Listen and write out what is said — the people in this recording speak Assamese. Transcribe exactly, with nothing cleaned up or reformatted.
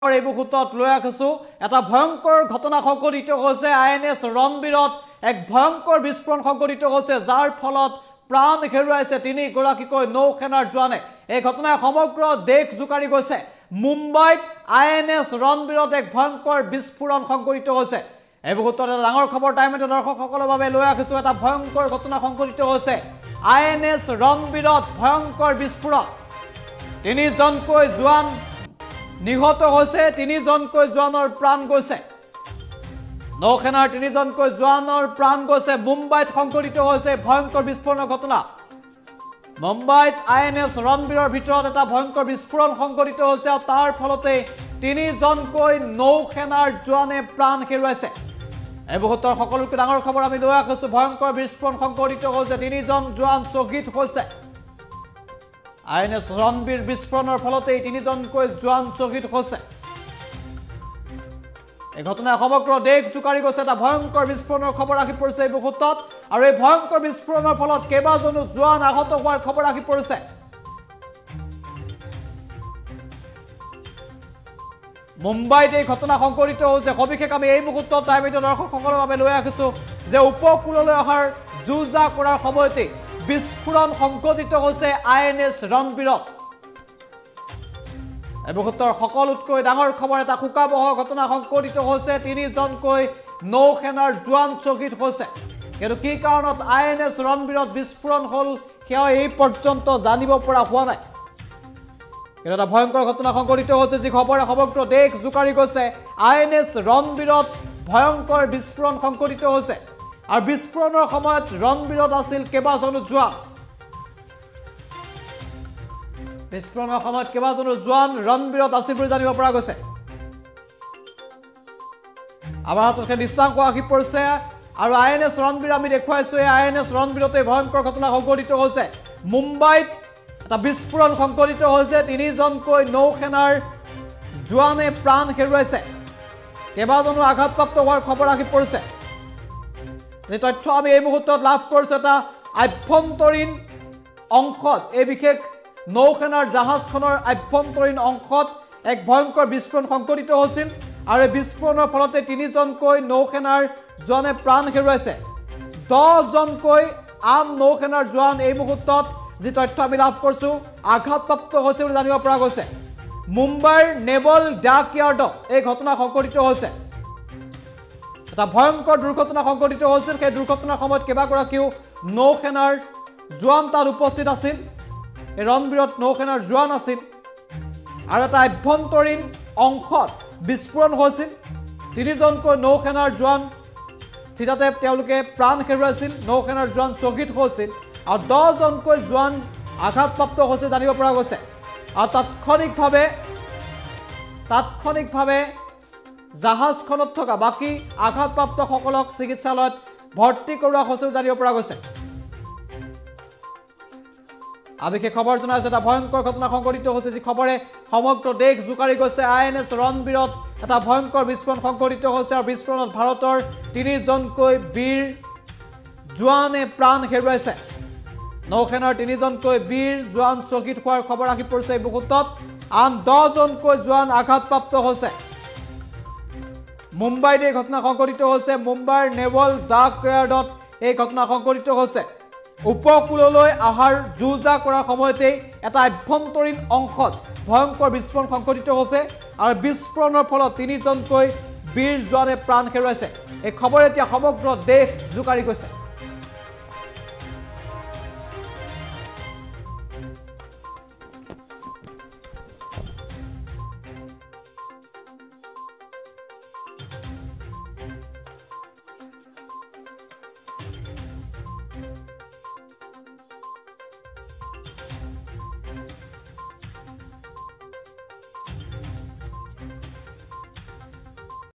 এই মুহূৰ্তত লৈ আহিছো এটা ভয়ংকৰ ঘটনা সংঘটিত হৈছে আই এন এছ ৰণবীৰত এক ভয়ংকৰ বিস্ফোৰণ সংঘটিত হৈছে যাৰ ফলত প্ৰাণ হেৰুৱাইছে তিনি গৰাকীকৈ নৌসেনাৰ জোৱানে এই ঘটনাই সমগ্ৰ দেশ জোকাৰি গৈছে মুম্বাইত আই এন এছ ৰণবীৰত এক ভয়ংকৰ বিস্ফোৰণ সংঘটিত হৈছে এই মুহূৰ্তত এটা ডাঙৰ খবৰ টাইমটো দৰ্শকসকলৰ বাবে লৈ আহিছো এটা ভয়ংকৰ ঘটনা সংঘটিত হৈছে আই এন এছ ৰণবীৰত ভয়ংকৰ বিস্ফোৰণ তিনিজনকৈ জোৱান নিহত হৈছে তিনিজনকৈ জোৱানৰ প্ৰাণ গৈছে নৌসেনাৰ তিনিজনকৈ জোৱানৰ প্ৰাণ গৈছে মুম্বাইত সংঘটিত হৈছে ভয়ংকৰ বিস্ফোৰণৰ ঘটনা মুম্বাইত আই এন এছ ৰণবীৰৰ ভিতৰত এটা ভয়ংকৰ বিস্ফোৰণ সংঘটিত হৈছে আৰু তাৰ ফলতে তিনিজনকৈ নৌসেনাৰ জোৱানে প্ৰাণ হেৰুৱাইছে এই মুহূৰ্তৰ সকলোতকৈ ডাঙৰ খবৰ আমি লৈ আহিছো ভয়ংকৰ বিস্ফোৰণ সংঘটিত হৈছে তিনিজন জোৱান শ্বহীদ হৈছে আই এন এছ ৰণবীৰ বিস্ফোৰণৰ ফলতে তিনিজনকৈ জোৱান শ্বহীদ হৈছে এই ঘটনাই সমগ্ৰ দেশ জোকাৰি গৈছে এটা ভয়ংকৰ বিস্ফোৰণৰ খবৰ আহি পৰিছে এই মুহূৰ্তত আৰু এই ভয়ংকৰ বিস্ফোৰণৰ ফলত কেইবাজনো জোৱান আহত হোৱাৰ খবৰ আহি পৰিছে মুম্বাইত এই ঘটনা সংঘটিত হৈছে সবিশেষ আমি এই মুহূৰ্তত টাইমটো দৰ্শকসকলৰ বাবে লৈ আহিছো যে উপকূললৈ অহাৰ যুঁজা কৰাৰ সময়তে বিস্ফোৰণ সংঘটিত হৈছে আই এন এছ ৰণবীৰত এই মুহূৰ্তৰ সকলোতকৈ ডাঙৰ খবৰ এটা শোকাবহ ঘটনা সংঘটিত হৈছে তিনিজনকৈ নৌসেনাৰ জোৱান শ্বহীদ হৈছে কিন্তু কি কাৰণত আই এন এছ ৰণবীৰত বিস্ফোৰণ হ'ল সেয়া এই পৰ্যন্ত জানিব পৰা হোৱা নাই কিন্তু এটা ভয়ংকৰ ঘটনা সংঘটিত হৈছে যি খবৰে সমগ্ৰ দেশ জোকাৰি গৈছে আই এন এছ ৰণবীৰত ভয়ংকৰ বিস্ফোৰণ সংঘটিত হৈছে আৰু বিস্ফোৰণৰ সময়ত ৰণবীৰত আছিল কেইবাজনো জোৱান বিস্ফোৰণৰ সময়ত কেইবাজনো জোৱান ৰণবীৰত আছিল বুলি জানিব পৰা গৈছে আমাৰ হাতত নিশ্চাংক আহি পৰিছে আৰু আই এন এছ ৰণবীৰ আমি দেখুৱাইছো এই আই এন এছ ৰণবীৰতে ভয়ংকৰ ঘটনা সংঘটিত হৈছে মুম্বাইত এটা বিস্ফোৰণ সংঘটিত হৈছে তিনিজনকৈ নৌসেনাৰ জোৱানে প্ৰাণ হেৰুৱাইছে কেইবাজনো আঘাতপ্ৰাপ্ত হোৱাৰ খবৰ আহি পৰিছে যে তথ্য আমি এই মুহূৰ্তত লাভ কৰিছো এটা আভ্যন্তৰীণ অংশত এই বিশেষ নৌসেনাৰ জাহাজখনৰ আভ্যন্তৰীণ অংশত এক ভয়ংকৰ বিস্ফোৰণ সংঘটিত হৈছিল আৰু এই বিস্ফোৰণৰ ফলতে তিনিজনকৈ নৌসেনাৰ জোৱানে প্ৰাণ হেৰুৱাইছে দহজনকৈ আন নৌসেনাৰ জোৱান এই মুহূৰ্তত যি তথ্য আমি লাভ কৰিছো আঘাতপ্ৰাপ্ত হৈছে বুলি জানিব পৰা গৈছে মুম্বাইৰ নেভেল ডাক য়াৰ্ডত এই ঘটনা সংঘটিত হৈছে এটা ভয়ংকৰ দুৰ্ঘটনা সংঘটিত হৈছিল সেই দুৰ্ঘটনাৰ সময়ত কেইবাগৰাকীও নৌসেনাৰ জোৱান তাত উপস্থিত আছিল এই ৰণবীৰত নৌসেনাৰ জোৱান আছিল আৰু এটা আভ্যন্তৰীণ অংশত বিস্ফোৰণ হৈছিল তিনিজনকৈ নৌসেনাৰ জোৱান থিতাতে তেওঁলোকে প্ৰাণ হেৰুৱাইছিল নৌসেনাৰ জোৱান শ্বহীদ হৈছিল আৰু দহজনকৈ জোৱান আঘাতপ্ৰাপ্ত হৈছে জানিব পৰা গৈছে আৰু তাৎক্ষণিকভাৱে তাৎক্ষণিকভাৱে জাহাজখনত থকা বাকী আঘাতপ্ৰাপ্তসকলক চিকিৎসালয়ত ভৰ্তি কৰোৱা হৈছে জানিব পৰা গৈছে আবিষে খবৰ জনাইছে এটা ভয়ংকৰ ঘটনা সংঘটিত হৈছে যি খবৰে সমগ্ৰ দেশ জোকাৰি গৈছে আই এন এছ ৰণবীৰত এটা ভয়ংকৰ বিস্ফোৰণ সংঘটিত হৈছে আৰু বিস্ফোৰণত ভাৰতৰ তিনিজনকৈ বীৰ জোৱানে প্ৰাণ হেৰুৱাইছে নৌসেনাৰ তিনিজনকৈ বীৰ জোৱান শ্বহীদ হোৱাৰ খবৰ আহি পৰিছে এই মুহূৰ্তত আন দহজনকৈ জোৱান আঘাতপ্ৰাপ্ত হৈছে মুম্বাইত এই ঘটনা সংঘটিত হৈছে মুম্বাইৰ নেভেল ডাক য়াৰ্ডত এই ঘটনা সংঘটিত হৈছে উপকূললৈ অহাৰ যুঁজা কৰাৰ সময়তে এটা আভ্যন্তৰীণ অংশত ভয়ংকৰ বিস্ফোৰণ সংঘটিত হৈছে আৰু বিস্ফোৰণৰ ফলত তিনিজনকৈ বীৰ জোৱানে প্ৰাণ হেৰুৱাইছে এই খবৰ এতিয়া সমগ্ৰ দেশ জোকাৰি গৈছে